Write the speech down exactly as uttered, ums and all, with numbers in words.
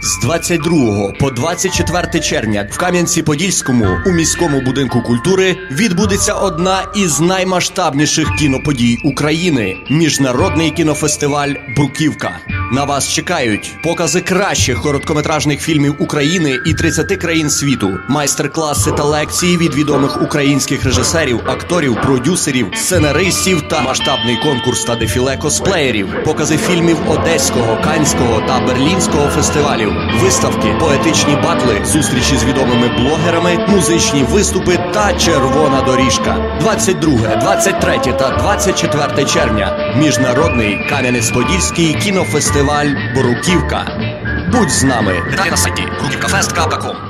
З двадцять другого по двадцять четверте червня в Кам'янці-Подільському у міському будинку культури відбудеться одна із наймасштабніших кіноподій України – міжнародний кінофестиваль «Бруківка». На вас чекають покази кращих короткометражних фільмів України і тридцяти країн світу, майстер-класи та лекції від відомих українських режисерів, акторів, продюсерів, сценаристів та масштабний конкурс та дефіле косплеєрів, покази фільмів Одеського, Канського та Берлінського фестивалів, виставки, поетичні батли, зустрічі з відомими блогерами, музичні виступи та червона доріжка. двадцять друге, двадцять третє та двадцять четверте червня. Міжнародний Кам'янець-Подільський кінофестиваль «Бруківка». Будь з нами. Деталі на сайті бруківкафест крапка ком.